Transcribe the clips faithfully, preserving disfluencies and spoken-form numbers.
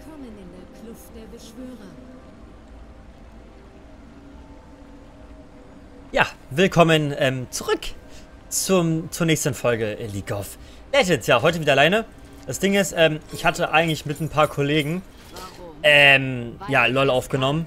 Willkommen in der Kluft der Beschwörer. Ja, willkommen ähm, zurück zum, zur nächsten Folge League of Legends. Ja, heute wieder alleine. Das Ding ist, ähm, ich hatte eigentlich mit ein paar Kollegen ähm, ja, LOL aufgenommen.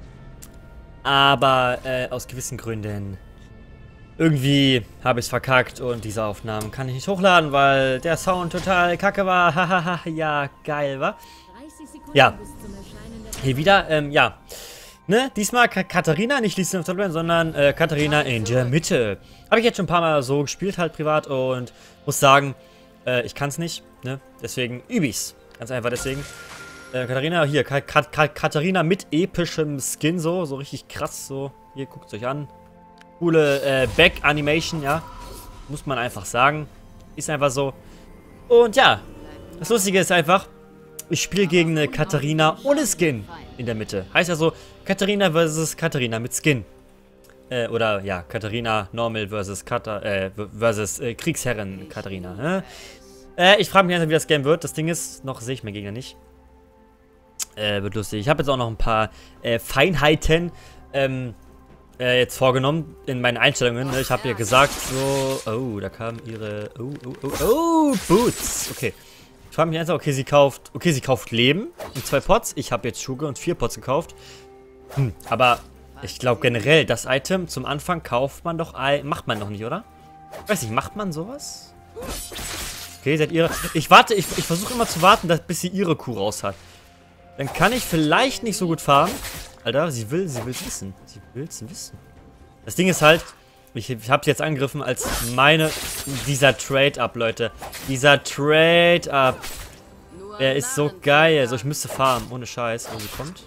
Aber äh, aus gewissen Gründen irgendwie habe ich es verkackt und diese Aufnahmen kann ich nicht hochladen, weil der Sound total kacke war. Hahaha, ja, geil, wa? Ja, hier wieder, ähm, ja. Ne, diesmal Ka Katharina, nicht Lee Sin of the Land, sondern äh, Katharina in der Mitte. Habe ich jetzt schon ein paar Mal so gespielt, halt privat, und muss sagen, äh, ich kann es nicht, ne? Deswegen übe ich's. Ganz einfach deswegen. Äh, Katharina, hier, Ka Ka Ka Katharina mit epischem Skin, so, so richtig krass, so. Hier, guckt es euch an. Coole äh, Back-Animation, ja. Muss man einfach sagen. Ist einfach so. Und ja, das Lustige ist einfach, ich spiele gegen eine Katharina ohne Skin in der Mitte. Heißt also, Katharina versus Katharina mit Skin. Äh, oder, ja, Katharina Normal versus Kata, äh, versus äh, Kriegsherrin Katharina. Ne? Äh, ich frage mich einfach, wie das Game wird. Das Ding ist, noch sehe ich meinen Gegner nicht. Äh, wird lustig. Ich habe jetzt auch noch ein paar äh, Feinheiten ähm, äh, jetzt vorgenommen in meinen Einstellungen. Ich habe ja gesagt, so, oh, da kam ihre, oh, oh, oh, oh, Boots. Okay. Ich frage mich einfach, okay, sie kauft, okay, sie kauft Leben und zwei Pots. Ich habe jetzt Schuhe und vier Pots gekauft. Hm, aber ich glaube generell, das Item zum Anfang kauft man doch, macht man doch nicht, oder? Ich weiß nicht, macht man sowas? Okay, seid ihre, ich warte, ich, ich versuche immer zu warten, dass, bis sie ihre Kuh raus hat. Dann kann ich vielleicht nicht so gut farmen. Alter, sie will, sie will es wissen. Sie will es wissen. Das Ding ist halt, ich, ich habe sie jetzt angegriffen als meine, dieser Trade-Up, Leute. Dieser Trade-Up. Der ist so geil. Also ich müsste farmen, ohne Scheiß. Wo sie kommt.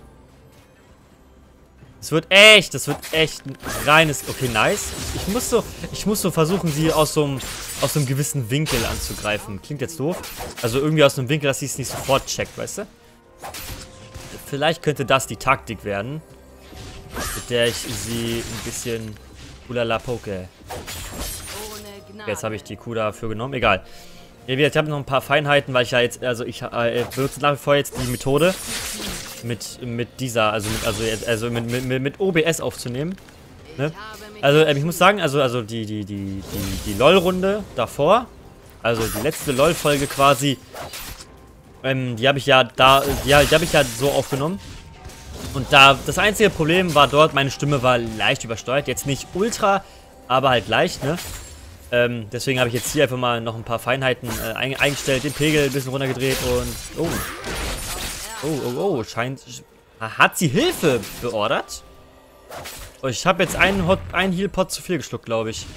Es wird echt, das wird echt ein reines, okay, nice. Ich muss so, ich muss so versuchen, sie aus so einem, aus so einem gewissen Winkel anzugreifen. Klingt jetzt doof. Also irgendwie aus einem Winkel, dass sie es nicht sofort checkt, weißt du? Vielleicht könnte das die Taktik werden, mit der ich sie ein bisschen ulala poke. Jetzt habe ich die Kuh dafür genommen. Egal. Ich habe noch ein paar Feinheiten, weil ich ja jetzt, also ich äh, benutze nach wie vor jetzt die Methode mit, mit dieser, also mit, also, also mit, mit, mit O B S aufzunehmen. Ne? Also äh, ich muss sagen, also, also die, die, die, die, die LOL-Runde davor, also die letzte LOL-Folge quasi, ähm, die habe ich ja da, ja, die habe ich ja so aufgenommen. Und da, das einzige Problem war dort, meine Stimme war leicht übersteuert. Jetzt nicht ultra, aber halt leicht, ne? Ähm, deswegen habe ich jetzt hier einfach mal noch ein paar Feinheiten äh, ein, eingestellt, den Pegel ein bisschen runtergedreht und... Oh. Oh, oh, oh, scheint... Hat sie Hilfe beordert? Oh, ich habe jetzt einen, Hot, einen Heal-Pot zu viel geschluckt, glaube ich.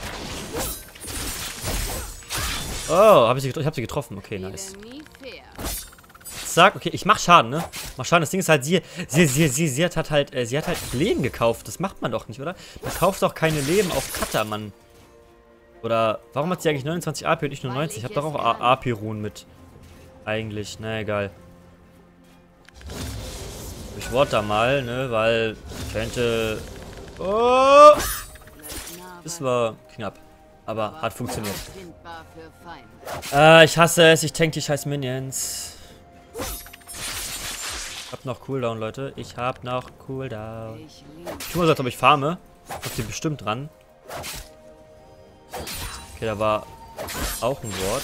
Oh, hab ich, ich habe sie getroffen. Okay, nice. Zack, okay, ich mach Schaden, ne? Mach Schaden, das Ding ist halt, sie, sie, sie, sie, sie hat halt, äh, sie hat halt Leben gekauft. Das macht man doch nicht, oder? Man kauft doch keine Leben auf Cutter, Mann. Oder, warum hat sie eigentlich neunundzwanzig A P und nicht nur neunzig? Ich habe doch auch A P-Ruhen mit. Eigentlich, na egal. Ich warte da mal, ne, weil könnte... Oh! Das war knapp. Aber hat funktioniert. Äh, ich hasse es. Ich tank die scheiß Minions. Ich hab noch Cooldown, Leute. Ich hab noch Cooldown. Ich tu mal so, als ob ich farme. Kommt die bestimmt dran. Okay, da war auch ein Wort.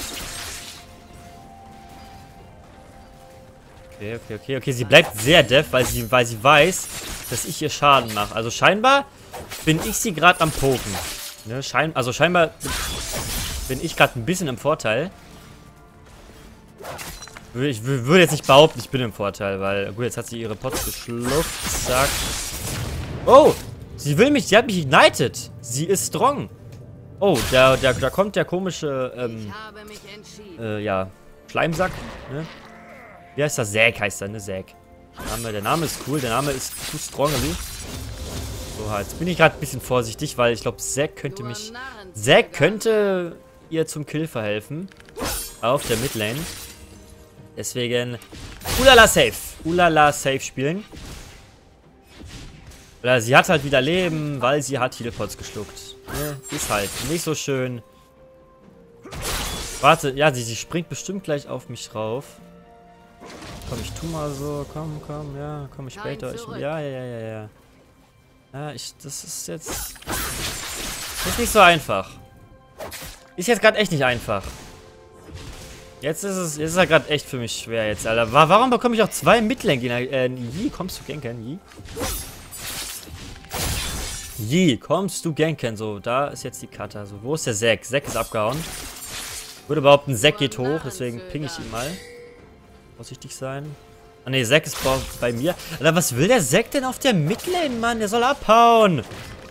Okay, okay, okay, okay. Sie bleibt sehr deaf, weil sie, weil sie weiß, dass ich ihr Schaden mache. Also scheinbar bin ich sie gerade am Poken. Ne, schein, also scheinbar bin ich gerade ein bisschen im Vorteil. Ich würde jetzt nicht behaupten, ich bin im Vorteil, weil, gut, jetzt hat sie ihre Pots geschluckt. Zack. Oh, sie will mich, sie hat mich ignited. Sie ist strong. Oh, der, der, da kommt der komische, ähm, äh, ja, Schleimsack, ne? Wie heißt das? Zack heißt er, ne? Zack. Der Name, der Name ist cool, der Name ist too strong, also. So, jetzt bin ich gerade ein bisschen vorsichtig, weil ich glaube, Zack könnte mich, Zack könnte ihr zum Kill verhelfen. Auf der Midlane. Deswegen, ulala safe. Ulala safe spielen. Oder sie hat halt wieder Leben, weil sie hat Healpots geschluckt. Ne? Ist halt nicht so schön. Warte, ja, sie, sie springt bestimmt gleich auf mich rauf. Komm, ich tu mal so. Komm, komm, ja. Komm, ich später. Ich, ja, ja, ja, ja, ja. Ja, ich, das ist jetzt... Das ist nicht so einfach. Ist jetzt gerade echt nicht einfach. Jetzt ist es, jetzt ist er gerade echt für mich schwer jetzt, Alter. Warum bekomme ich auch zwei Midlane-Gegner? Äh, Yi, kommst du ganken, Yi? Yi, kommst du ganken? So, da ist jetzt die Kata. So, wo ist der Zack? Zack ist abgehauen. Ich würde behaupten, Zack geht hoch, deswegen ping ich ihn mal. Vorsichtig sein. Ah ne, Zack ist bei mir. Alter, was will der Zack denn auf der Midlane, Mann? Der soll abhauen.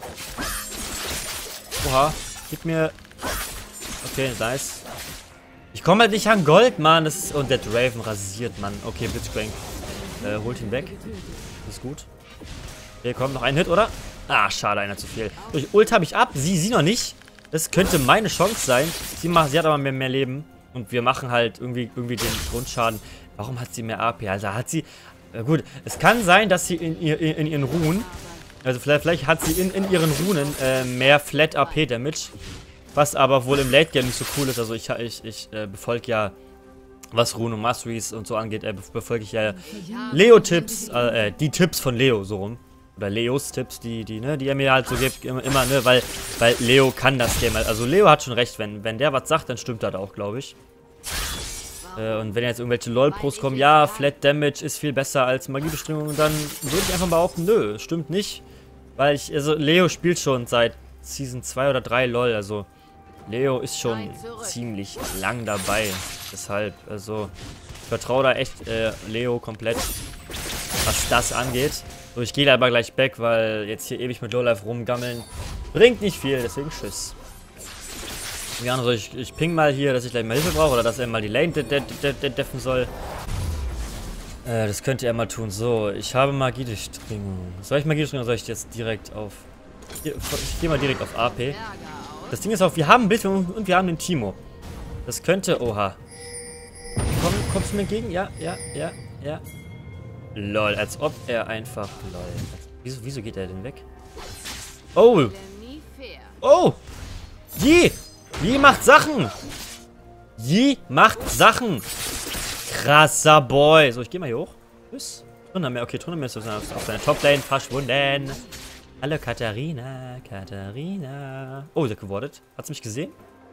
Oha, gib mir... Okay, nice. Ich komme halt nicht an Gold, Mann. Das ist... Und der Draven rasiert, Mann. Okay, Blitzcrank. Äh, holt ihn weg. Das ist gut. Hier kommt noch ein Hit, oder? Ah, schade, einer zu viel. Durch Ult habe ich ab. Sie, sie noch nicht. Das könnte meine Chance sein. Sie, macht, sie hat aber mehr, mehr Leben. Und wir machen halt irgendwie, irgendwie den Grundschaden. Warum hat sie mehr A P? Also hat sie... Äh, gut, es kann sein, dass sie in, ihr, in, in ihren Runen... Also vielleicht, vielleicht hat sie in, in ihren Runen äh, mehr Flat A P Damage. Was aber wohl im Late Game nicht so cool ist. Also ich, ich, ich äh, befolge ja, was Runen und Masteries und so angeht, äh, befolge ich ja Leo-Tipps, äh, die Tipps von Leo, so rum. Oder Leos Tipps, die, die, ne, die er mir halt so gibt, immer, immer ne, weil, weil Leo kann das Game halt. Also Leo hat schon recht, wenn, wenn der was sagt, dann stimmt das auch, glaube ich. Äh, und wenn jetzt irgendwelche LOL-Pros kommen, ja, Flat Damage ist viel besser als Magiebestimmung, dann würde ich einfach behaupten, nö, stimmt nicht. Weil ich, also Leo spielt schon seit Season zwei oder drei LOL, also Leo ist schon ziemlich lang dabei. Deshalb, also, ich vertraue da echt äh, Leo komplett, was das angeht. So, ich gehe aber gleich back, weil jetzt hier ewig mit Lowlife rumgammeln bringt nicht viel, deswegen tschüss. Ja, also ich, ich ping mal hier, dass ich gleich mal Hilfe brauche oder dass er mal die Lane de de de de deffen soll. Äh, das könnte er mal tun. So, ich habe Magiedurchdringung. Soll ich Magiedurchdringung oder soll ich jetzt direkt auf... Ich gehe mal direkt auf A P. Das Ding ist auch, wir haben ein Bild und wir haben den Timo. Das könnte... Oha. Komm, kommst du mir entgegen? Ja, ja, ja, ja. Lol, als ob er einfach... Lol. Wieso, wieso geht er denn weg? Oh! Oh! Yi! Yi macht Sachen! Yi macht Sachen! Krasser Boy! So, ich geh mal hier hoch. Tschüss. Trundermeer, okay, Trundermeer ist auf seiner Toplane verschwunden. Hallo Katharina, Katharina. Oh, sie hat gewordet. Hat sie mich gesehen?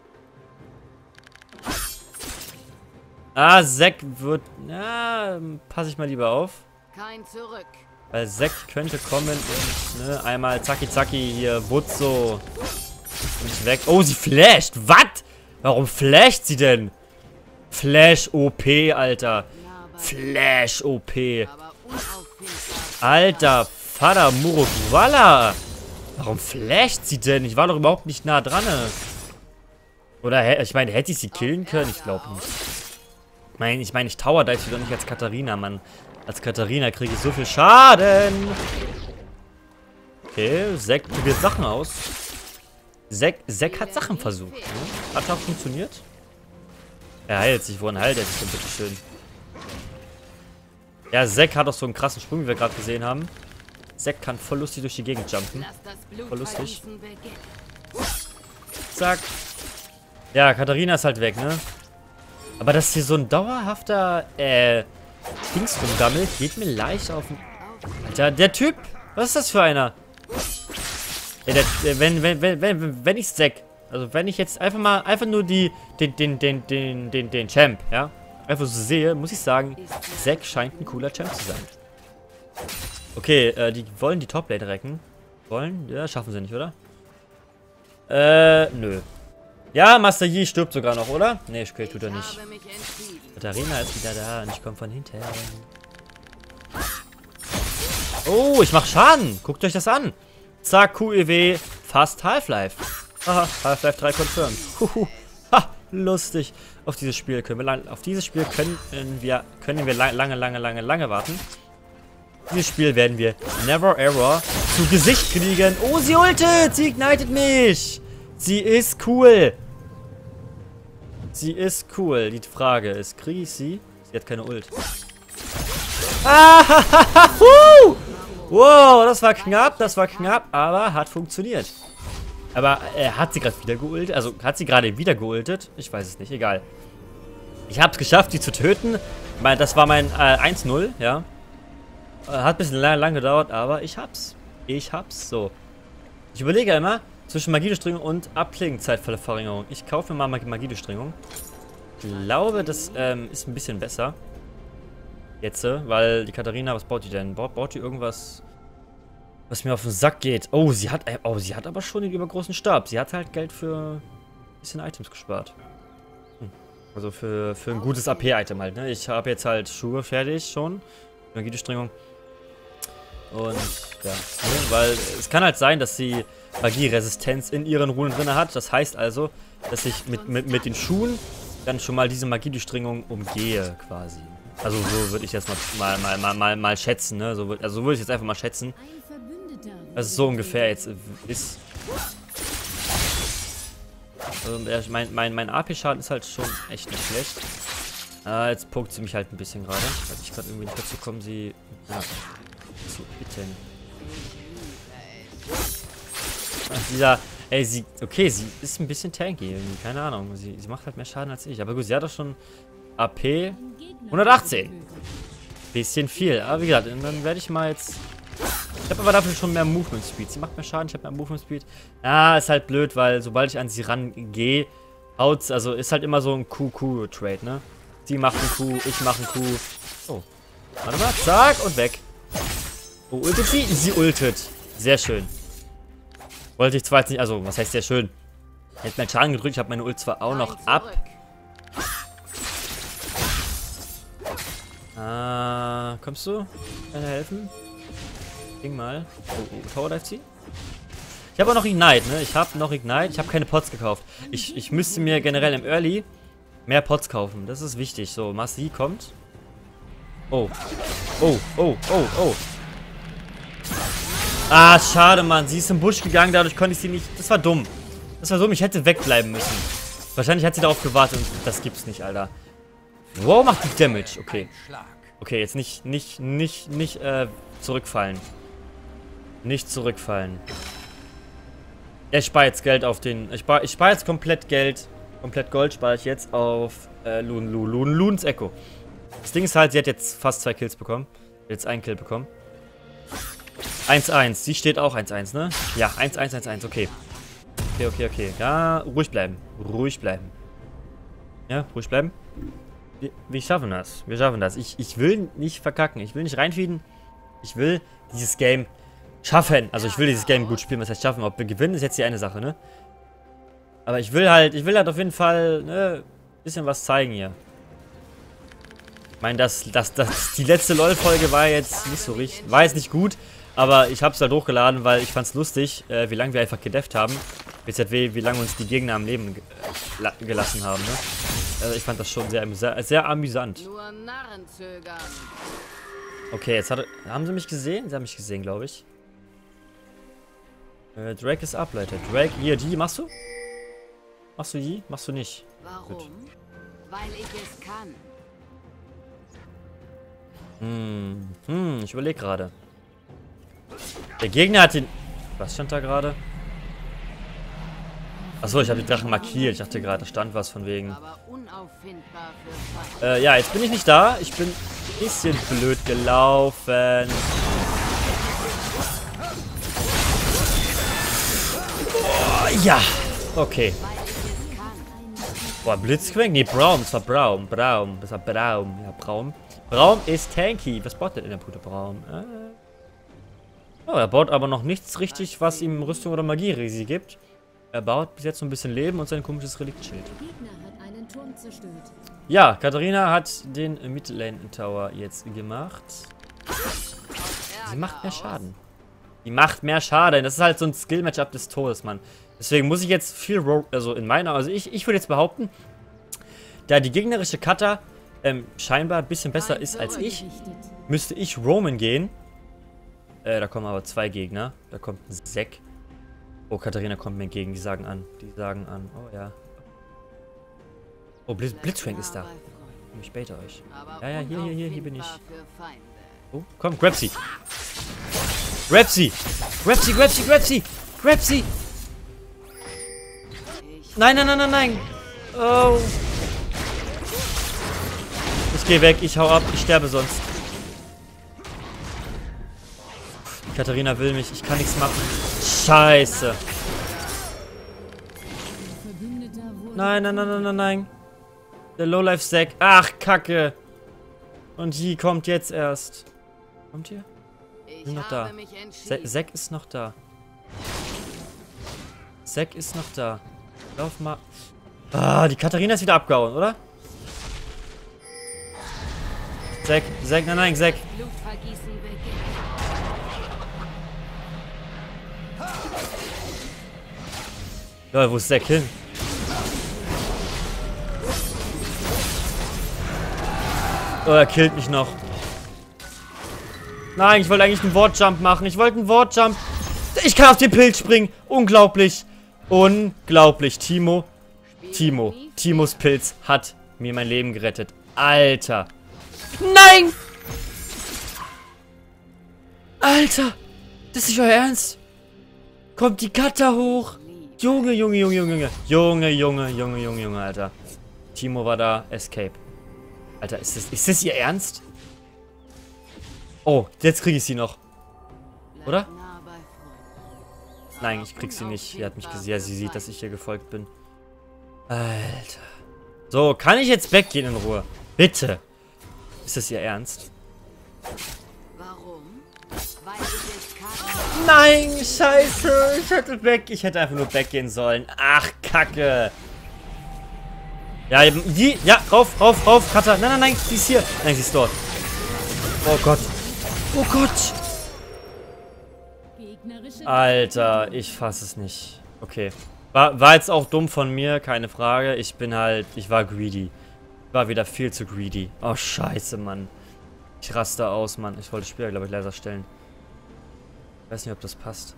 Ah, Zack wird... Na, passe ich mal lieber auf. Kein Zurück. Weil Zack könnte kommen und, ne, einmal zacki zacki hier, Wutzo. Und weg. Oh, sie flasht. Was? Warum flasht sie denn? Flash O P, Alter. Flash O P. Alter, Vater Murukwala. Warum flasht sie denn? Ich war doch überhaupt nicht nah dran. Oder, ich meine, hätte ich sie killen können? Ich glaube nicht. Ich meine, ich, mein, ich tower dive sie doch nicht als Katharina, Mann. Als Katharina kriege ich so viel Schaden. Okay, Zack probiert Sachen aus. Zack, Zack hat Sachen versucht. Ne? Hat auch funktioniert. Er heilt sich. Wohin heilt er sich denn, bitteschön? Ja, Zack hat auch so einen krassen Sprung, wie wir gerade gesehen haben. Zack kann voll lustig durch die Gegend jumpen. Voll lustig. Zack. Ja, Katharina ist halt weg, ne? Aber dass hier so ein dauerhafter, äh, Dings rumgammelt, geht mir leicht auf den... Alter, der Typ! Was ist das für einer? Ja, der, der, wenn, wenn, wenn, wenn, wenn ich Zack, also wenn ich jetzt einfach mal, einfach nur die, den, den, den, den, den, den Champ, ja, einfach so sehe, muss ich sagen, Zack scheint ein cooler Champ zu sein. Okay, äh, die wollen die Toplane recken. Wollen? Ja, schaffen sie nicht, oder? Äh, nö. Ja, Master Yi stirbt sogar noch, oder? Nee, okay, tut er nicht. Katharina ist wieder da und ich komme von hinten. Oh, ich mach Schaden. Guckt euch das an. Zack, Q E W, fast Half-Life. Haha, Half-Life drei confirmed. Huhu. Ha, lustig. Auf dieses Spiel können wir lang, auf dieses Spiel können wir können wir lang, lange, lange, lange, lange warten. Dieses Spiel werden wir never ever zu Gesicht kriegen. Oh, sie ultet! Sie ignitet mich! Sie ist cool. Sie ist cool. Die Frage ist, kriege ich sie? Sie hat keine Ult. Ah, wow, das war knapp, das war knapp, aber hat funktioniert. Aber äh, hat sie gerade wieder geultet? Also hat sie gerade wieder geultet? Ich weiß es nicht, egal. Ich habe es geschafft, sie zu töten. Mein, das war mein äh, eins null, ja. Äh, hat ein bisschen lang, lang gedauert, aber ich hab's. Ich hab's. So. Ich überlege immer zwischen Magiedurchdringung und Abklingenzeitverlängerung. Ich kaufe mir mal Magiedurchdringung. Ich glaube, das ähm, ist ein bisschen besser. Jetzt, weil die Katharina, was baut die denn? Baut, baut die irgendwas, was mir auf den Sack geht? Oh, sie hat, oh, sie hat aber schon den übergroßen Stab. Sie hat halt Geld für ein bisschen Items gespart. Hm. Also für, für ein gutes A P-Item halt, ne? Ich habe jetzt halt Schuhe fertig schon. Magiedurchdringung. Und, ja. Weil es kann halt sein, dass sie Magieresistenz in ihren Runen drin hat. Das heißt also, dass ich mit, mit, mit den Schuhen dann schon mal diese Magiedurchdringung umgehe, quasi. Also so würde ich jetzt mal, mal, mal, mal, mal, mal schätzen, ne? So, also so würde ich jetzt einfach mal schätzen. Dass es so ungefähr jetzt ist. Also mein, mein, mein A P-Schaden ist halt schon echt nicht schlecht. Ah, jetzt pokst sie mich halt ein bisschen gerade. Weil ich gerade irgendwie nicht dazu komme, sie ja, zu hitten. Ach, dieser, ey, sie, okay, sie ist ein bisschen tanky irgendwie, keine Ahnung. Sie, sie macht halt mehr Schaden als ich. Aber gut, sie hat doch schon A P hundertachtzehn. Bisschen viel. Aber wie gesagt, dann werde ich mal jetzt... Ich habe aber dafür schon mehr Movement Speed. Sie macht mehr Schaden, ich habe mehr Movement Speed. Ah, ist halt blöd, weil sobald ich an sie rangehe, haut's, also ist halt immer so ein Q-Q-Trade, ne? Sie macht ein Q, ich mache ein Q. Oh. Warte mal, zack und weg. Oh, ultet sie? Sie ultet. Sehr schön. Wollte ich zwar jetzt nicht, also, was heißt sehr schön? Ich hätte meinen Schaden gedrückt, ich habe meine Ult zwar auch noch ab. Ah, kommst du? Kann dir helfen? Ding mal. Oh, oh, Tower Dive ziehen? Ich habe auch noch Ignite, ne? Ich habe noch Ignite. Ich habe keine Pots gekauft. Ich, ich müsste mir generell im Early mehr Pots kaufen. Das ist wichtig. So, Massi kommt. Oh. Oh, oh, oh, oh. Ah, schade, Mann. Sie ist im Busch gegangen, dadurch konnte ich sie nicht... Das war dumm. Das war dumm. Ich hätte wegbleiben müssen. Wahrscheinlich hat sie darauf gewartet und das gibt's nicht, Alter. Wow, macht die Damage. Okay. Okay, jetzt nicht, nicht, nicht, nicht, äh, zurückfallen. Nicht zurückfallen. Ich spare jetzt Geld auf den... Ich spare ich spar jetzt komplett Geld. Komplett Gold spare ich jetzt auf, äh, Lun, Lun, Lun, Luns Echo. Das Ding ist halt, sie hat jetzt fast zwei Kills bekommen. Jetzt einen Kill bekommen. eins eins. Sie steht auch eins eins, ne? Ja, eins eins eins eins. Okay. Okay, okay, okay. Ja, ruhig bleiben. Ruhig bleiben. Ja, ruhig bleiben. Wir, wir schaffen das. Wir schaffen das. Ich, ich will nicht verkacken. Ich will nicht reinfeeden. Ich will dieses Game schaffen. Also ich will dieses Game gut spielen. Was heißt schaffen? Ob wir gewinnen, ist jetzt die eine Sache, ne? Aber ich will halt, ich will halt auf jeden Fall, ne, bisschen was zeigen hier. Ich meine, das, das, das, die letzte LOL-Folge war jetzt nicht so richtig, war jetzt nicht gut, aber ich hab's halt hochgeladen, weil ich fand's lustig, äh, wie lange wir einfach gedefft haben. B Z W, wie lange uns die Gegner am Leben ge gelassen haben, ne? Also ich fand das schon sehr, sehr, sehr amüsant. Okay, jetzt hat, haben sie mich gesehen? Sie haben mich gesehen, glaube ich. Äh, Drake ist ab, Leute. Drake, hier, die, machst du? Machst du die? Machst du nicht? Warum? Gut. Weil ich es kann. Hm, hm, ich überlege gerade. Der Gegner hat den... Was stand da gerade? Achso, ich habe die Drachen markiert. Ich dachte gerade, da stand was von wegen. Aber unauffindbar für Feinde. Äh, ja, jetzt bin ich nicht da. Ich bin ein bisschen blöd gelaufen. Oh, ja. Okay. Boah, Blitzcrank? Nee, Braum. Das war Braum. Braum. Das war Braum. Ja, Braum. Braum ist tanky. Was baut denn in der Pute Braum? Äh. Oh, er baut aber noch nichts richtig, was ihm Rüstung oder Magie-Risi gibt. Er baut bis jetzt so ein bisschen Leben und sein komisches Reliktschild. Ja, Katharina hat den Midlane Tower jetzt gemacht. Sie macht mehr Schaden. Die macht mehr Schaden. Das ist halt so ein Skill-Matchup des Todes, Mann. Deswegen muss ich jetzt viel Ro also in meiner, also ich, ich würde jetzt behaupten, da die gegnerische Cutter ähm, scheinbar ein bisschen besser ist als ich, müsste ich Roman gehen. Äh, da kommen aber zwei Gegner. Da kommt ein Zack. Oh, Katharina kommt mir entgegen. Die sagen an. Die sagen an. Oh ja. Oh, Blitz Blitzcrank ist da. Ich bete euch. Ja, ja, hier, hier, hier, hier bin ich. Oh, komm, grab sie. Grab sie. Grab sie, grab sie, grab sie. Grab sie. Nein, nein, nein, nein, nein. Oh. Ich gehe weg, ich hau ab, ich sterbe sonst. Katharina will mich, ich kann nichts machen. Scheiße. Nein, nein, nein, nein, nein, nein. Der Lowlife-Zack. Ach, Kacke. Und die kommt jetzt erst. Kommt ihr? Ich bin noch da. Zack ist noch da. Zack ist noch da. Lauf mal. Ah, die Katharina ist wieder abgehauen, oder? Zack, Zack, nein, nein, Zack. Ja, wo ist Zack hin? Oh, er killt mich noch. Nein, ich wollte eigentlich einen Wardjump machen. Ich wollte einen Wardjump. Ich kann auf den Pilz springen. Unglaublich. Unglaublich. Timo. Timo. Timos Pilz hat mir mein Leben gerettet. Alter. Nein! Alter. Das ist nicht euer Ernst. Kommt die Kata hoch. Junge, Junge, Junge, Junge, Junge. Junge, Junge, Junge, Junge, Junge, Alter. Timo war da. Escape. Alter, ist das, ist das ihr Ernst? Oh, jetzt kriege ich sie noch. Oder? Nein, ich krieg sie nicht. Sie hat mich gesehen. Ja, sie sieht, dass ich ihr gefolgt bin. Alter. So, kann ich jetzt weggehen in Ruhe? Bitte. Ist das ihr Ernst? Warum? Weil ich es kann. Nein, scheiße. Ich hätte weg. Ich hätte einfach nur weggehen sollen. Ach, Kacke. Ja, die, ja, rauf, rauf, rauf, Kata. Nein, nein, nein, sie ist hier. Nein, sie ist dort. Oh Gott. Oh Gott. Alter, ich fasse es nicht. Okay. War, war jetzt auch dumm von mir, keine Frage. Ich bin halt, ich war greedy. Ich war wieder viel zu greedy. Oh, scheiße, Mann. Ich raste aus, Mann. Ich wollte das Spiel, glaube ich, leiser stellen. Ich weiß nicht, ob das passt.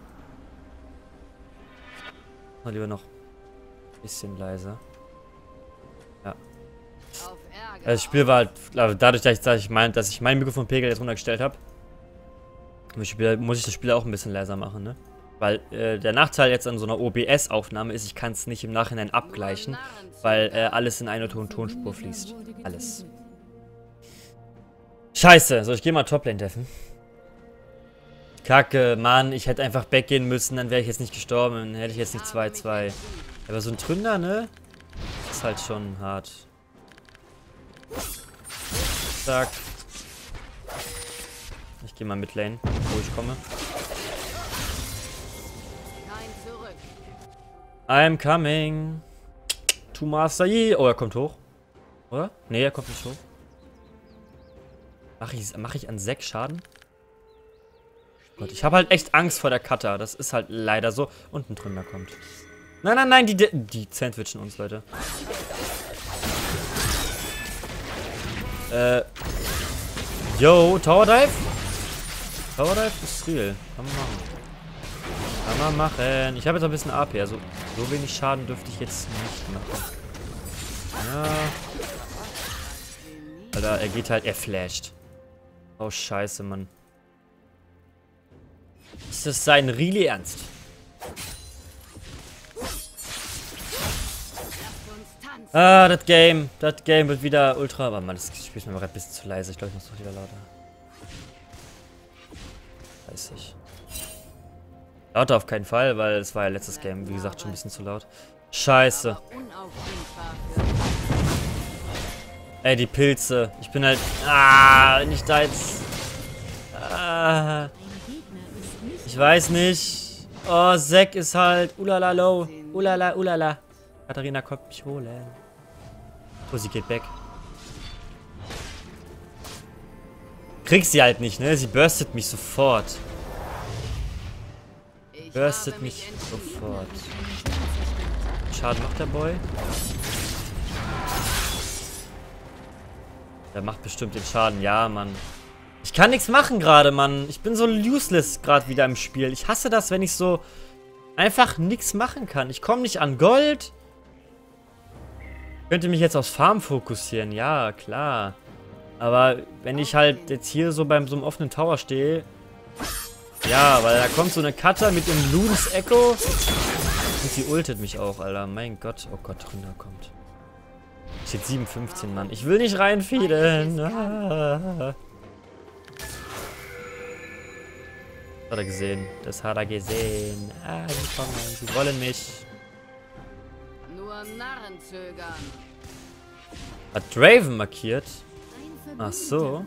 Mal lieber noch ein bisschen leiser. Ja. Das Spiel war halt, dadurch, dass ich, dass ich, mein, dass ich mein Mikrofonpegel jetzt runtergestellt habe, muss ich das Spiel auch ein bisschen leiser machen, ne? Weil äh, der Nachteil jetzt an so einer O B S-Aufnahme ist, ich kann es nicht im Nachhinein abgleichen, weil äh, alles in eine Ton Tonspur fließt. Alles. Scheiße, so ich gehe mal Toplane deffen. Kacke, Mann, ich hätte einfach backgehen müssen, dann wäre ich jetzt nicht gestorben, dann hätte ich jetzt nicht zwei zwei. Aber so ein Tründer, ne? Ist halt schon hart. Zack. Ich gehe mal mit Lane, wo ich komme. I'm coming. To Master Yi. Oh, er kommt hoch. Oder? Nee, er kommt nicht hoch. Mache ich, mach ich an Zack Schaden? Gott, ich habe halt echt Angst vor der Kata. Das ist halt leider so. Und ein Tründer kommt. Nein, nein, nein, die, die sandwichen uns, Leute. Äh. Yo, Tower Dive? Tower Dive ist real. Kann man machen. Kann man machen. Ich habe jetzt ein bisschen A P. Also, so wenig Schaden dürfte ich jetzt nicht machen. Ja. Alter, er geht halt, er flasht. Oh, scheiße, Mann. Ist das sein really Ernst? Ah, das Game. Das Game wird wieder ultra... Aber Mann, das Spiel ist mir gerade ein bisschen zu leise. Ich glaube, ich muss doch wieder lauter. Weiß ich. Lauter auf keinen Fall, weil es war ja letztes Game. Wie gesagt, schon ein bisschen zu laut. Scheiße. Ey, die Pilze. Ich bin halt... Ah, nicht da jetzt... Ah... Ich weiß nicht. Oh, Zack ist halt... Ulala, low. Ulala, ulala. Katharina kommt mich holen. Oh, sie geht weg. Krieg sie halt nicht, ne? Sie burstet mich sofort. Burstet mich sofort. Schaden macht der Boy. Der macht bestimmt den Schaden. Ja, Mann. Ich kann nichts machen gerade, Mann. Ich bin so useless gerade wieder im Spiel. Ich hasse das, wenn ich so einfach nichts machen kann. Ich komme nicht an Gold. Ich könnte mich jetzt aufs Farm fokussieren. Ja, klar. Aber wenn ich halt jetzt hier so beim so einem offenen Tower stehe. Ja, weil da kommt so eine Cutter mit dem Loons Echo. Und sie ultet mich auch, Alter. Mein Gott. Oh Gott, Tründer kommt. Steht sieben fünfzehn, Mann. Ich will nicht reinfieden. Ah. Das hat er gesehen. Das hat er gesehen. Ah, sie kommen. Sie wollen mich. Nur Narren zögern. Hat Draven markiert? Ach so.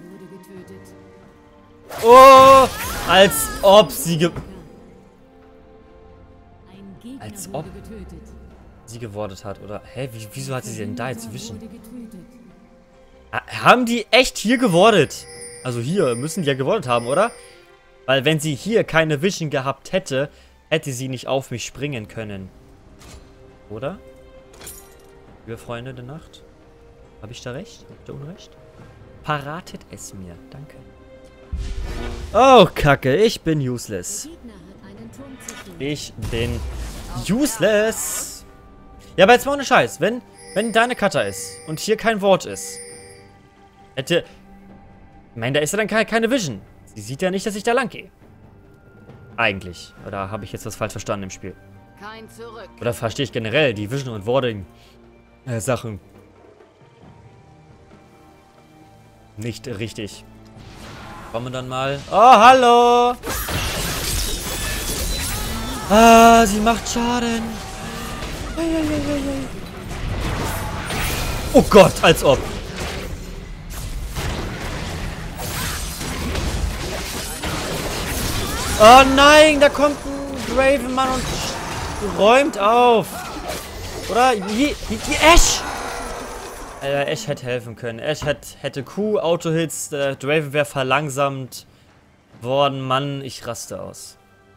Oh! Als ob sie ge... Als ob sie gewordet hat, oder? Hä, wie, wieso hat sie denn da jetzt Vision? Ha, haben die echt hier gewordet? Also hier müssen die ja gewordet haben, oder? Weil wenn sie hier keine Vision gehabt hätte, hätte sie nicht auf mich springen können. Oder? Liebe Freunde der Nacht. Habe ich da recht? Habe ich da Unrecht? Verratet es mir. Danke. Oh, Kacke. Ich bin useless. Ich bin useless. Ja, aber jetzt mal ohne Scheiß. Wenn, wenn deine Cutter ist und hier kein Wort ist, hätte... Ich meine, da ist ja dann keine, keine Vision. Sie sieht ja nicht, dass ich da lang gehe. Eigentlich. Oder habe ich jetzt was falsch verstanden im Spiel? Kein Zurück. Oder verstehe ich generell die Vision und Wording äh, Sachen nicht richtig. Kommen wir dann mal. Oh, hallo! Ah, sie macht Schaden. Oh Gott, als ob. Oh nein, da kommt ein Draven, Mann, und räumt auf. Oder? Die, die, die Ashe! Alter, Ashe hätte helfen können. Ashe hätte, hätte Q, Auto-Hits, der Draven wäre verlangsamt worden. Mann, ich raste aus.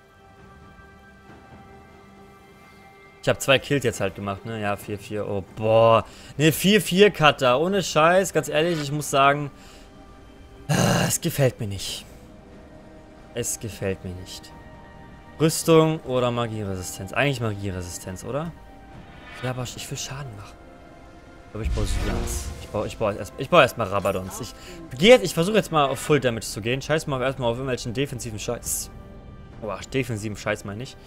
Ich habe zwei Kills jetzt halt gemacht, ne? Ja, vier vier. Oh, boah. Ne, vier vier Cutter. Ohne Scheiß. Ganz ehrlich, ich muss sagen, ah, es gefällt mir nicht. Es gefällt mir nicht. Rüstung oder Magieresistenz? Eigentlich Magieresistenz, oder? Ja, aber ich will Schaden machen. Ich glaube, ich baue Sylas. Ich baue, ich baue erst, ich baue erstmal Rabadons. Ich gehe ich versuche jetzt mal auf Full Damage zu gehen. Scheiß mal erstmal auf irgendwelchen defensiven Scheiß. Boah, defensiven Scheiß meine ich.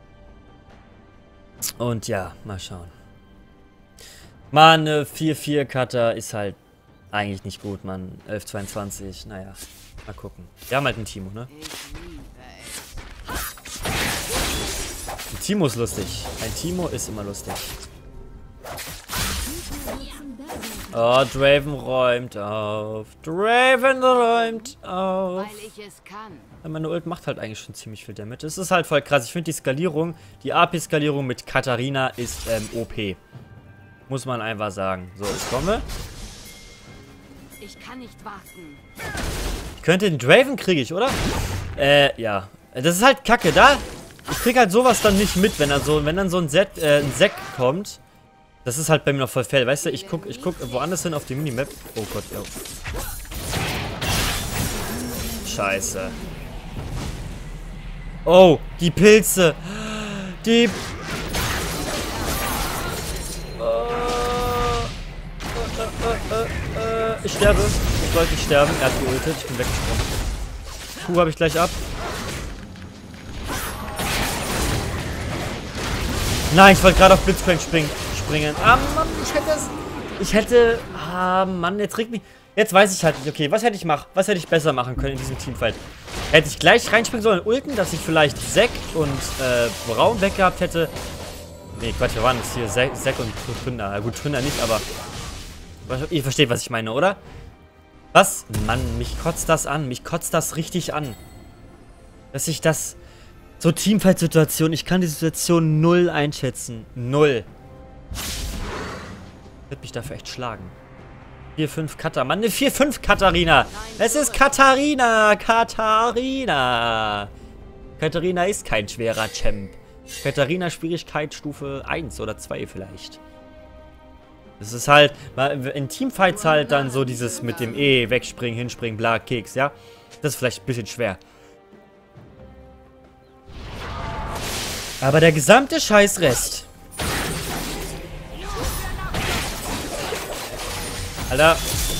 Und ja, mal schauen. Mann, vier vier Cutter ist halt eigentlich nicht gut, Mann. elf zweiundzwanzig, naja. Mal gucken. Wir haben halt einen Timo, ne? Ein Timo ist lustig. Ein Timo ist immer lustig. Oh, Draven räumt auf. Draven räumt auf. Weil ich es kann. Meine Ult macht halt eigentlich schon ziemlich viel Damage. Es ist halt voll krass. Ich finde die Skalierung, die A P-Skalierung mit Katharina ist ähm, O P. Muss man einfach sagen. So, ich komme. Ich kann nicht warten. Ich könnte den Draven kriege ich, oder? Äh, ja. Das ist halt kacke. Da, ich krieg halt sowas dann nicht mit, wenn dann so, wenn dann so ein Set, äh, ein Sek kommt. Das ist halt bei mir noch voll fail. Weißt du, ich guck, ich guck woanders hin auf die Minimap. Oh Gott, ja. Scheiße. Oh, die Pilze. Die... Oh. Äh, äh, äh, äh. Ich sterbe. Ich sollte nicht sterben. Er hat geultet. Ich bin weggesprungen. Puh, habe ich gleich ab. Nein, ich wollte gerade auf Blitzcrank springen. springen. Ah, Mann, ich hätte es... Ich hätte... Ah, Mann, jetzt regt mich... Jetzt weiß ich halt nicht, okay, was hätte ich machen? Was hätte ich besser machen können in diesem Teamfight? Hätte ich gleich reinspringen sollen in Ulten, dass ich vielleicht Sek und äh, Braum weggehabt hätte? Nee, Quatsch, wir waren jetzt hier Sek, Sek und Tryndar. Ja, gut, Tryndar nicht, aber... Ihr versteht, was ich meine, oder? Was? Mann, mich kotzt das an. Mich kotzt das richtig an. Dass ich das... So Teamfight-Situation, ich kann die Situation null einschätzen. Null. Wird mich dafür echt schlagen. vier fünf Cutter. Mann, eine vier fünf Katharina. Es ist Katharina. Katharina. Katharina ist kein schwerer Champ. Katharina Schwierigkeit Stufe eins oder zwei vielleicht. Es ist halt, in Teamfights halt dann so dieses mit dem E, wegspringen, hinspringen, bla, Keks, ja. Das ist vielleicht ein bisschen schwer. Aber der gesamte Scheißrest. Alter.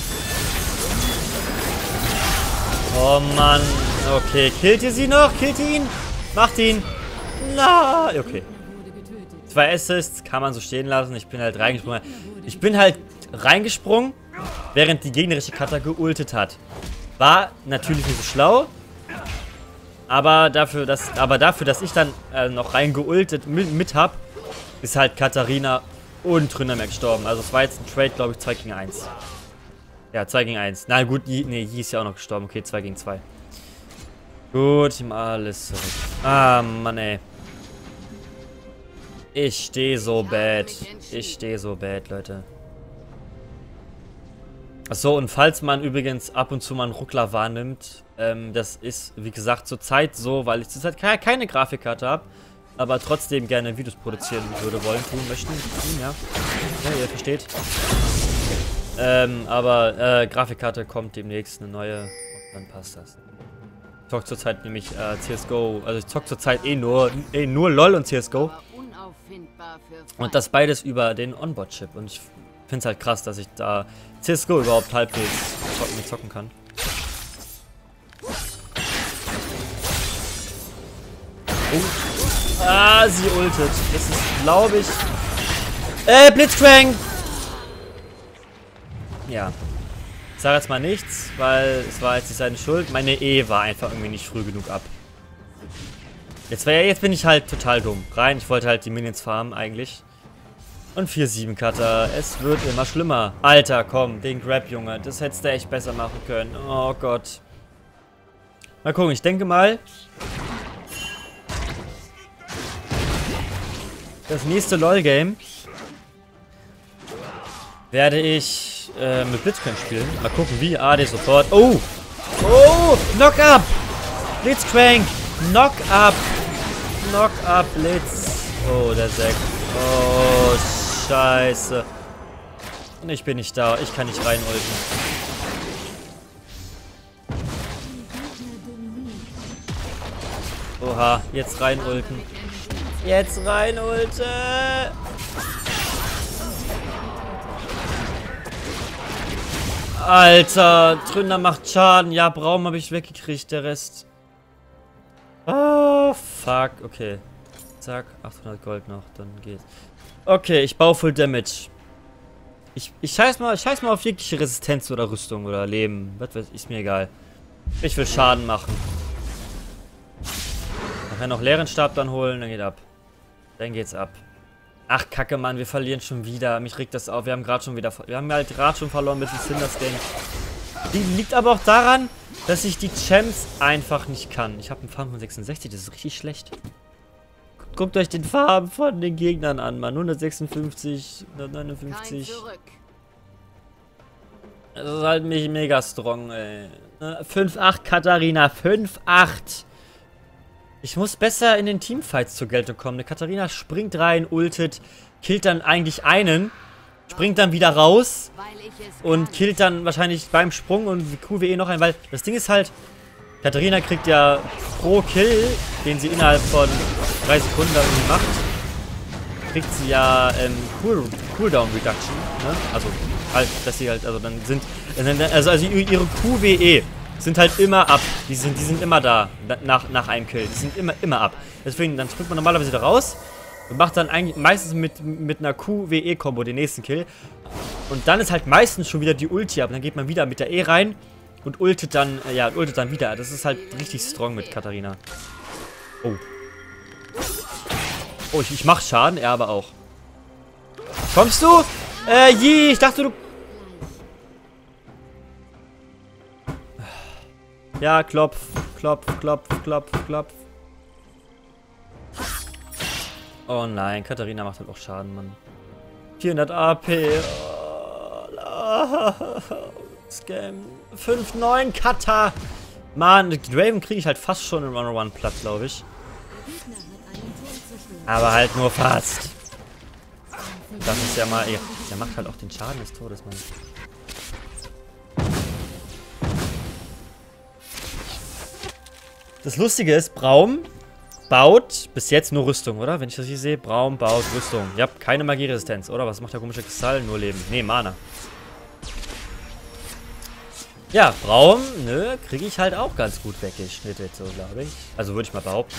Oh Mann. Okay, killt ihr sie noch? Killt ihr ihn? Macht ihn. Na, okay. Zwei Assists kann man so stehen lassen. Ich bin halt reingesprungen. Ich bin halt reingesprungen, während die gegnerische Kata geultet hat. War natürlich nicht so schlau, aber dafür, dass, aber dafür, dass ich dann äh, noch reingeultet mit, mit hab, ist halt Katharina und Tryndamere gestorben. Also es war jetzt ein Trade, glaube ich, zwei gegen eins. Ja, zwei gegen eins. Na gut, Yi, nee, Yi ist ja auch noch gestorben. Okay, zwei gegen zwei. Gut, ich nehme alles zurück. Ah, Mann, ey. Ich stehe so bad. Ich stehe so bad, Leute. Achso, und falls man übrigens ab und zu mal einen Ruckler wahrnimmt, ähm, das ist, wie gesagt, zurzeit so, weil ich zurzeit keine, keine Grafikkarte habe, aber trotzdem gerne Videos produzieren würde, wollen, tun, möchten, tun, ja. Ja, ihr versteht. Ähm, aber, äh, Grafikkarte kommt demnächst eine neue und dann passt das. Ich zock zurzeit nämlich, äh, C S G O, also ich zock zurzeit eh nur, eh nur LOL und C S G O. Und das beides über den Onboard-Chip. Und ich finde es halt krass, dass ich da C S G O überhaupt halbwegs zocken, zocken kann. Oh. Ah, sie ultet. Das ist, glaube ich... Äh, Blitzcrank! Ja. Ich sage jetzt mal nichts, weil es war jetzt nicht seine Schuld. Meine E war einfach irgendwie nicht früh genug ab. Jetzt, wär, jetzt bin ich halt total dumm. Rein, ich wollte halt die Minions farmen eigentlich. Und vier sieben Cutter. Es wird immer schlimmer. Alter, komm, den Grab, Junge. Das hättest du echt besser machen können. Oh Gott. Mal gucken, ich denke mal... Das nächste LOL-Game werde ich äh, mit Blitzcrank spielen. Mal gucken, wie. A D sofort. Oh! Oh! Knock-up! Blitzcrank! Knock-up! Knock-up, Blitz. Oh, der Sekt. Oh, scheiße. Und ich bin nicht da. Ich kann nicht rein ulten. Oha, jetzt rein ulten. Jetzt rein ulten. Alter, Tryndamere macht Schaden. Ja, Braum habe ich weggekriegt, der Rest. Oh, fuck. Okay. Zack, achthundert Gold noch, dann geht's. Okay, ich baue Full Damage. Ich, ich scheiß mal, ich scheiß mal auf jegliche Resistenz oder Rüstung oder Leben. Was weiß ich, ist mir egal. Ich will Schaden machen. Nachher noch leeren Stab dann holen, dann geht ab. Dann geht's ab. Ach, Kacke, Mann, wir verlieren schon wieder. Mich regt das auf. Wir haben gerade schon wieder... Wir haben halt gerade schon verloren mit dem Sinders Game. Die liegt aber auch daran, dass ich die Champs einfach nicht kann. Ich habe einen Farm von sechsundsechzig, das ist richtig schlecht. Guckt euch den Farben von den Gegnern an, Mann. hundertsechsundfünfzig, hundertneunundfünfzig. Das ist halt mich mega strong, ey. fünf acht, Katharina, fünf acht. Ich muss besser in den Teamfights zur Geltung kommen. Eine Katharina springt rein, ultet, killt dann eigentlich einen, springt dann wieder raus und killt dann wahrscheinlich beim Sprung und Q W E noch einen, weil das Ding ist halt, Katharina kriegt ja pro Kill, den sie innerhalb von drei Sekunden irgendwie macht, kriegt sie ja ähm, cool, Cooldown Reduction, ne? Also halt, dass sie halt, also dann sind, also, also ihre Q W E sind halt immer ab. Die sind, die sind immer da, nach, nach einem Kill. Die sind immer, immer ab. Deswegen, dann drückt man normalerweise wieder raus und macht dann eigentlich meistens mit, mit einer Q W E-Kombo den nächsten Kill. Und dann ist halt meistens schon wieder die Ulti ab. Und dann geht man wieder mit der E rein und ultet dann, äh, ja, ultet dann wieder. Das ist halt richtig strong mit Katharina. Oh. Oh, ich, ich mach Schaden, er aber auch. Kommst du? Äh, je, ich dachte, du... Ja, klopf, klopf, klopf, klopf, klopf. Oh nein, Katharina macht halt auch Schaden, Mann. vierhundert A P. Oh, Scam. fünf neun Kata. Mann, Draven kriege ich halt fast schon im One-on-One platt, glaube ich. Aber halt nur fast. Das ist ja mal... Der macht halt auch den Schaden des Todes, Mann. Das Lustige ist, Braum baut bis jetzt nur Rüstung, oder? Wenn ich das hier sehe, Braum baut Rüstung. Ihr habt keine Magieresistenz, oder? Was macht der komische Kristall? Nur Leben. Nee, Mana. Ja, Braum, ne, kriege ich halt auch ganz gut weggeschnittet, so glaube ich. Also würde ich mal behaupten.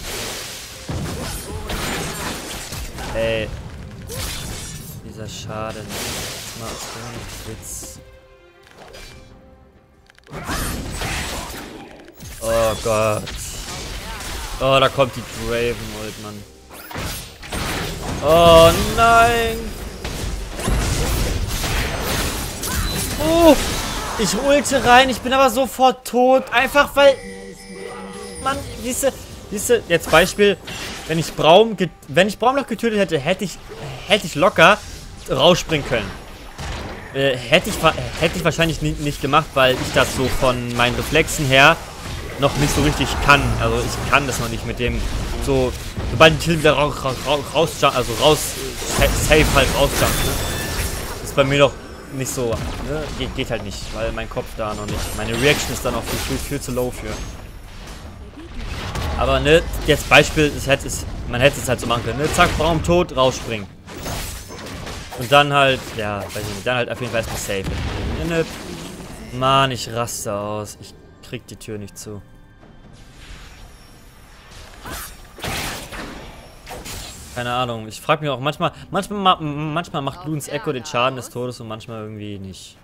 Ey. Dieser Schaden. mal ohne Witz. Oh Gott. Oh, da kommt die Draven Ult, Mann. Oh nein. Oh, ich ulte rein. Ich bin aber sofort tot. Einfach weil... Mann, siehste, siehste, jetzt Beispiel. Wenn ich Braum, wenn ich Braum noch getötet hätte, hätte ich, hätte ich locker rausspringen können. Äh, hätte ich, hätte ich wahrscheinlich nicht, nicht gemacht, weil ich das so von meinen Reflexen her noch nicht so richtig kann. Also ich kann das noch nicht mit dem so, sobald die Till wieder raus, raus, raus, also raus, safe halt rausjumpt, ne? Ist bei mir noch nicht so, ne? Geht, geht halt nicht, weil mein Kopf da noch nicht, meine Reaction ist da noch viel, viel, viel zu low für. Aber ne, jetzt Beispiel, es hätte es, man hätte es halt so machen können, ne? Zack, Braum tot, rausspringen. Und dann halt, ja, weiß ich nicht, dann halt auf jeden Fall erstmal safe. Ne, Mann, ich raste aus. Ich krieg die Tür nicht zu. Keine Ahnung, ich frage mich auch manchmal, manchmal, manchmal macht Bloons Echo den Schaden des Todes und manchmal irgendwie nicht.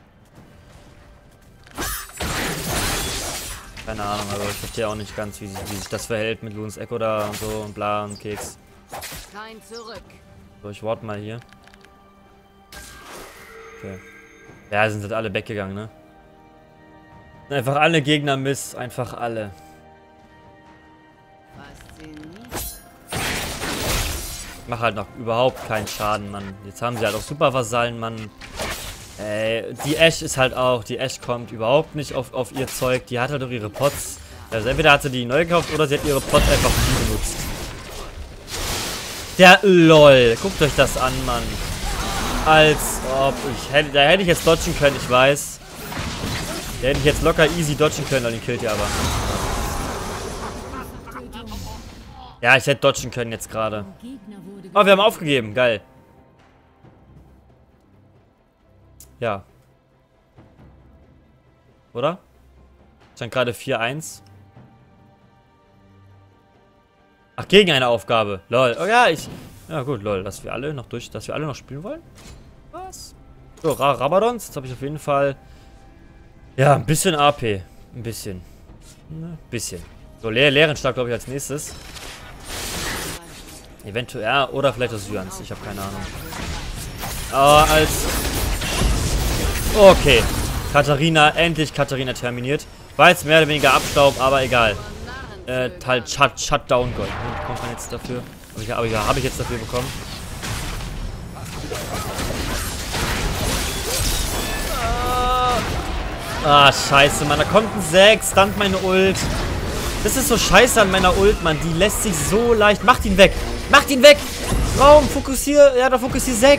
Keine Ahnung, aber ich verstehe auch nicht ganz, wie sich, wie sich das verhält mit Bloons Echo da und so und bla und Keks. Kein Zurück. So, ich warte mal hier. Okay. Ja, sind halt alle weggegangen, ne? Einfach alle Gegner Miss, einfach alle. Mach halt noch überhaupt keinen Schaden, Mann. Jetzt haben sie halt auch Supervasallen, Mann. Ey, die Ashe ist halt auch, die Ashe kommt überhaupt nicht auf, auf ihr Zeug. Die hat halt auch ihre Pots. Also entweder hat sie die neu gekauft oder sie hat ihre Pots einfach nie benutzt. Der LOL. Guckt euch das an, Mann. Als ob ich hätte, da hätte ich jetzt dodgen können, ich weiß. Da hätte ich jetzt locker easy dodgen können, dann den killt ihr aber. Ja, ich hätte dodgen können jetzt gerade. Oh, wir haben aufgegeben. Geil. Ja. Oder? Stand gerade vier eins. Ach, gegen eine Aufgabe. Lol. Oh ja, ich... Ja gut, lol. Dass wir alle noch durch... Dass wir alle noch spielen wollen? Was? So, Ra Rabadons. Jetzt habe ich auf jeden Fall... Ja, ein bisschen A P. Ein bisschen. Ein bisschen. So, Le Lehrenstab, glaube ich, als nächstes. Eventuell, ja, oder vielleicht das Syans. Ich habe keine Ahnung. Aber als... Okay. Katharina, endlich Katharina terminiert. War jetzt mehr oder weniger Abstaub, aber egal. Äh, halt Shut, Shutdown Gold. Wie bekommt man jetzt dafür? Aber ich, aber ja, habe ich jetzt dafür bekommen. Ah, scheiße, Mann. Da kommt ein sechs. Stunt meine Ult. Das ist so scheiße an meiner Ult, Mann. Die lässt sich so leicht... Macht ihn weg. Macht ihn weg. Raum, fokussier. Ja, da fokussier Zack.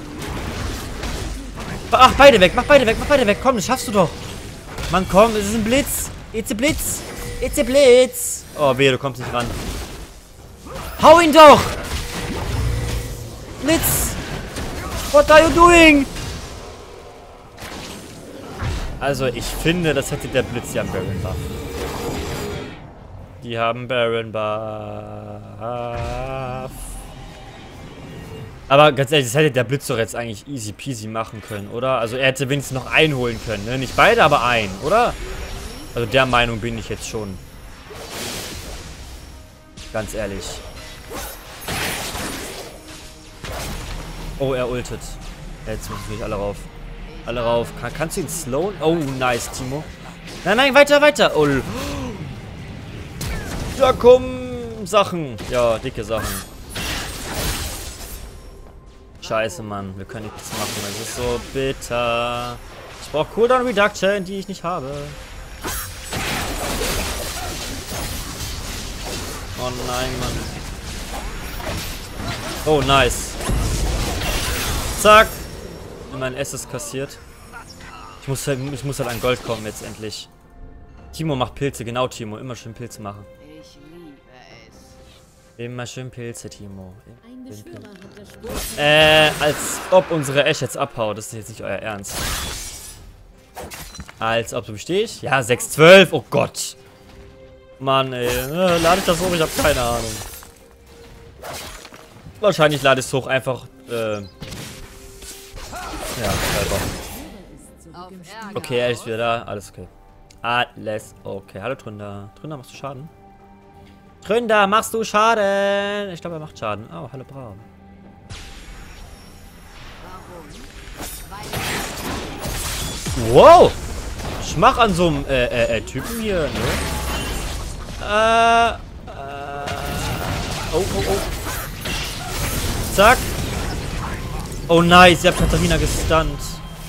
Ach, beide weg. Mach beide weg. Mach beide weg. Komm, das schaffst du doch. Mann, komm. Es ist ein Blitz. It's a Blitz. It's a Blitz. Oh, wehe, du kommst nicht ran. Hau ihn doch. Blitz. What are you doing? Also, ich finde, das hätte der Blitz ja am Baron Buff. Die haben Baron Buff. Aber ganz ehrlich, das hätte der Blitz doch jetzt eigentlich easy peasy machen können, oder? Also, er hätte wenigstens noch einen holen können, ne? Nicht beide, aber einen, oder? Also, der Meinung bin ich jetzt schon. Ganz ehrlich. Oh, er ultet. Ja, jetzt müssen natürlich alle rauf. Alle rauf. Kann, kannst du ihn slowen? Oh, nice, Timo. Nein, nein, weiter, weiter. Oh. Da kommen Sachen. Ja, dicke Sachen. Scheiße, Mann. Wir können nichts machen. Das ist so bitter. Ich brauche Cooldown Reduction, die ich nicht habe. Oh nein, Mann. Oh, nice. Zack. Mein S ist kassiert. Ich muss, halt, ich muss halt an Gold kommen jetzt endlich. Timo macht Pilze. Genau, Timo. Immer schön Pilze machen. Ich liebe es. Immer schön Pilze, Timo. Schön Pilze. Äh, als ob unsere Ashe jetzt abhaut. Das ist jetzt nicht euer Ernst. Als ob, so bestehe ich? Ja, sechs zwölf. Oh Gott. Mann, ey. Äh, lade ich das hoch? Ich habe keine Ahnung. Wahrscheinlich lade ich es hoch einfach, äh... Ja, selber. Auf Ärger. Okay, er ist wieder da. Alles okay. Alles okay. Hallo Tründer. Tründer, machst du Schaden? Tründer, machst du Schaden? Ich glaube, er macht Schaden. Oh, hallo Braun. Wow! Schmach an so einem äh, äh, äh, Typen hier, ne? Äh, äh. Oh, oh, oh. Zack. Oh, nice. Ich hab Katharina gestunt.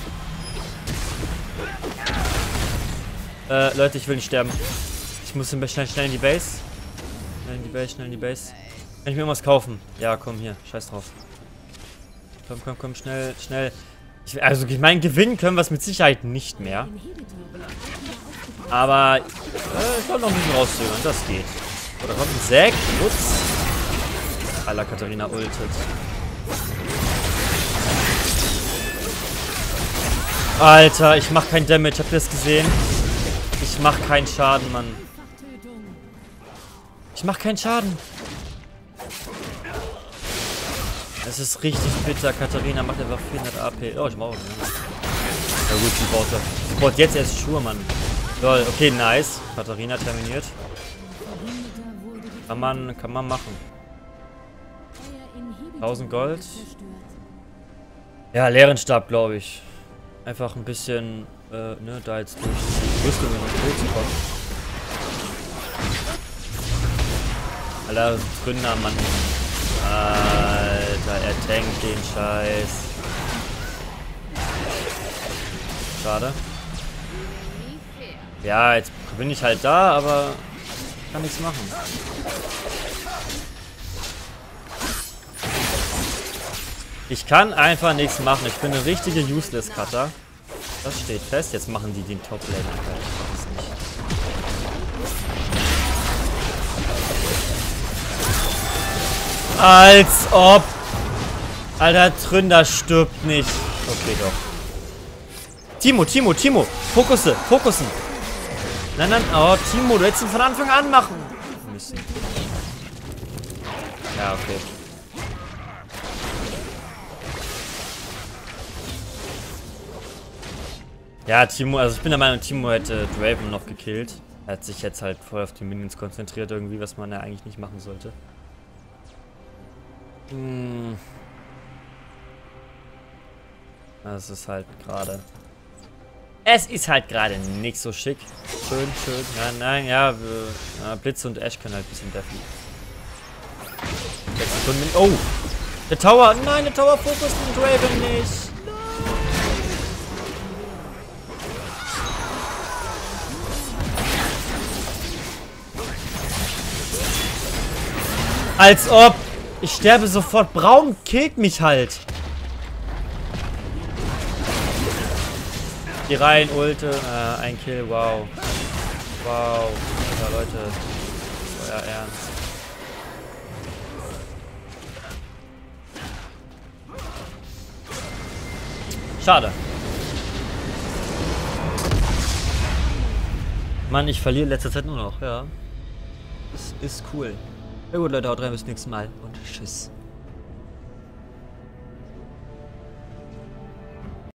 Äh, Leute, ich will nicht sterben. Ich muss schnell, schnell in die Base. Schnell in die Base, schnell in die Base. Kann ich mir irgendwas kaufen? Ja, komm hier. Scheiß drauf. Komm, komm, komm, schnell, schnell. Ich, also, ich meine, gewinnen können wir es mit Sicherheit nicht mehr. Aber, äh, ich kann noch ein bisschen rauszögern. Das geht. Oder kommt ein Zack? Ups. Alter, Katharina ultet. Alter, ich mach kein Damage. Habt ihr das gesehen? Ich mach keinen Schaden, Mann. Ich mach keinen Schaden. Es ist richtig bitter. Katharina macht einfach vierhundert A P. Oh, ich mach auch. Ne? Ja gut, sie baut, sie baut jetzt erst Schuhe, Mann. Lol, okay, nice. Katharina terminiert. Kann man, kann man machen. tausend Gold. Ja, leeren Stab, glaube ich. Einfach ein bisschen, äh, ne, da jetzt durch die Rüstungen und durchzukommen. Alter, Gründer, Mann. Alter, er tankt den Scheiß. Schade. Ja, jetzt bin ich halt da, aber kann nichts machen. Ich kann einfach nichts machen. Ich bin eine richtige Useless-Cutter. Das steht fest. Jetzt machen die den Top-Lane. Ich weiß nicht. Als ob. Alter, Tründer stirbt nicht. Okay, doch. Timo, Timo, Timo. Fokusse, fokussen. Nein, nein. Oh, Timo, du hättest ihn von Anfang an machen müssen. Ja, okay. Ja, Timo, also ich bin der Meinung, Timo hätte Draven noch gekillt. Er hat sich jetzt halt voll auf die Minions konzentriert irgendwie, was man ja eigentlich nicht machen sollte. Hm. Das ist halt gerade... Es ist halt gerade nicht so schick. Schön, schön. Nein, nein, ja, wir, ja, Blitz und Ash können halt ein bisschen deffen. sechs Sekunden. Oh! Der Tower! Nein, der Tower fokust den Draven nicht! Als ob! Ich sterbe sofort. Braun killt mich halt. Geh rein, Ulte. Äh, ein Kill, wow. Wow. Alter, Leute. Euer Ernst. Schade. Mann, ich verliere in letzter Zeit nur noch, ja. Das ist cool. Ja gut, Leute, haut rein, bis zum nächsten Mal und tschüss.